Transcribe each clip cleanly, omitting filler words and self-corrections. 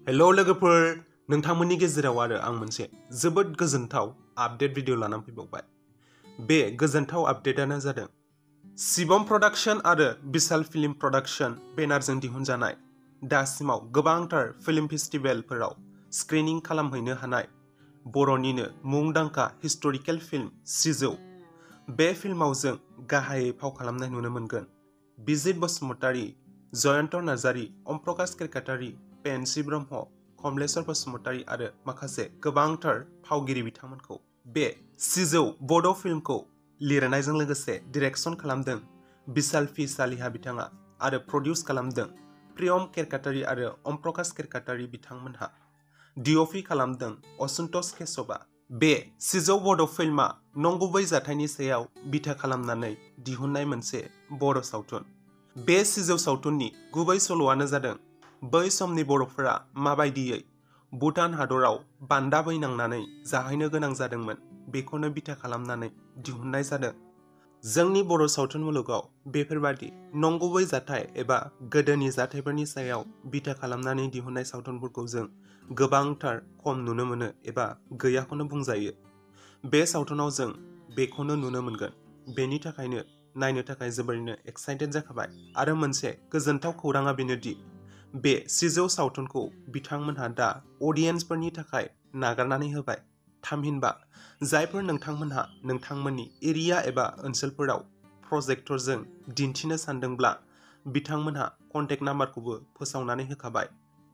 Hello लोगोफोर नोंथांमोननि गेजेराव आरो आं मोनसे जोबोद गोजोनथाव आपडेट भिडिअ लानानै फैबावबाय। बे गोजोनथाव आपडेटानो जादों शिवम प्रोडक्शन आरो विशाल फिल्म प्रोडक्शन बेनारजों दिहुनजानाय दासिमाव गोबांथार फिल्म फेस्टिभेलफोराव स्क्रिनिं खालामहैनो हानाय बर'निनो मुंदांखा हिस्टोरिकेल फिल्म सिजौ। बे फिल्माव जों गाहायै फाव खालामनाय नुनो मोनगोन बिजित बसुमतारी, जयन्त नार्जारी, प्रकाश खेरकातारी, पेन्सी ब्रह्म, कमलेश्वर बसुमतारी आरो माखासे गोबांथार फावगिरि बिथांमोनखौ। बे सिजौ बड' फिल्मखौ लिरनायजों लोगोसे डिरेक्सन खालामदों विशाल पि चालिहा बिथाङा आरो प्रडिउस खालामदों प्रियम खेरकातारी आरो प्रकाश खेरकातारी बिथांमोनहा। डिअपि खालामदों असुन्तोष केशवआ। बे सिजौ बड' फिल्मा नंगुबै जाथायनि सायाव बिथा खालामनानै दिहुननाय मोनसे बर' सावथुन। बे सिजौ सावथुननि गुबै सल'आनो जादों बै समनि बर'फोरा माबायदियै भुटान हादराव बान्दा बैनांनानै जाहैनो गोनां जादोंमोन बेखौनो बिथा खालामनानै दिहुननाय जादों। जोंनि बर' सावथुन मुलुगाव बेफोरबादि नंगुबै जाथाय एबा गोदोनि जाथायफोरनि सायाव बिथा खालामनानै दिहुननाय सावथुनफोरखौ जों गोबांथार खम नुनो मोनो एबा गैयाखौनो बुंजायो। बे सावथुनाव जों बेखौनो नुनो मोनगोन। बेनि थाखायनो नायनो थाखाय जोबोरैनो एक्साइटेड जाखाबाय आरो मोनसे गोजोनथाव खौराङा बेनोदि बे सिजौ सावथुनखौ बिथांमोनहा दा अडियेन्सफोरनि थाखाय नागारनानै होबाय। थामहिनबा जायफोर नोंथांमोनहा नोंथांमोननि एरिया एबा ओनसोलफोराव प्रजेक्टरजों दिन्थिनो सानदोंब्ला बिथांमोनहा कन्टेक्ट नाम्बारखौबो फोसावनानै होखाबाय।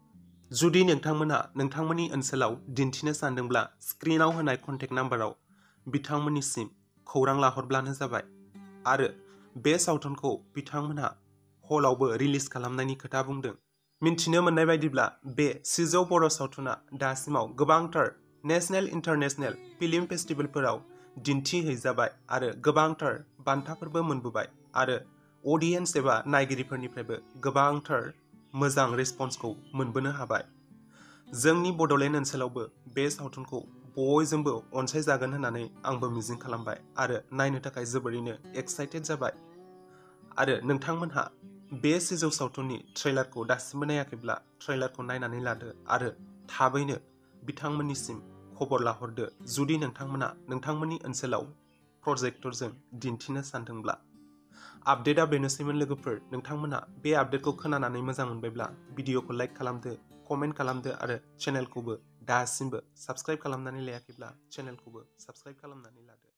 जुदि नोंथांमोनहा नोंथांमोननि ओनसोलाव दिन्थिनो सानदोंब्ला स्क्रिनाव होनाय कन्टेक्ट नाम्बाराव बिथांमोननिसिम खौरां लाहरब्लानो जाबाय। आरो बे सावथुनखौ बिथांमोनहा हलावबो रिलिज खालामनायनि खोथा बुंदों। मिन्थिनो मोननाय बायदिब्ला बे सिजौ बर' सावथुना दासिमाव गोबांथार नेशनेल इन्टारनेशनेल फिल्म फेस्टिभेलफोराव दिन्थिहैजाबाय आरो गोबांथार बान्थाफोरबो मोनबोबाय आरो अडियेन्स एबा नायगिरिफोरनिफ्रायबो गोबांथार मोजां रेसपन्सखौ मोनबोनो हाबाय। जोंनि बड'लेण्ड ओनसोलावबो बे सावथुनखौ बयजोंबो अनसायजागोन होननानै आंबो मिजिं खालामबाय आरो नायनो थाखाय जोबोरैनो एक्साइटेड जाबाय। आरो नोंथांमोनहा बे सिजौ सावथुननि ट्रेलारखौ दासिमबो नायाखैब्ला ट्रेलारखौ नायनानै लादो आरो थाबैनो बिथांमोननिसिम खबर लाहरदो जुदि नोंथांमोना नोंथांमोननि ओनसोलाव प्रजेक्टरजों दिन्थिनो सानदोंब्ला। आपडेटआ बेनोसैमोन लोगोफोर। नोंथांमोना बे आपडेटखौ खोनानानै मोजां मोनबायब्ला भिडिअखौ लाइक खालामदो, कमेन्ट खालामदो आरो चेनेलखौबो दासिमबो साबस्क्राइब खालामनानै लायाखैब्ला चेनेलखौबो साबस्क्राइब खालामनानै लादो।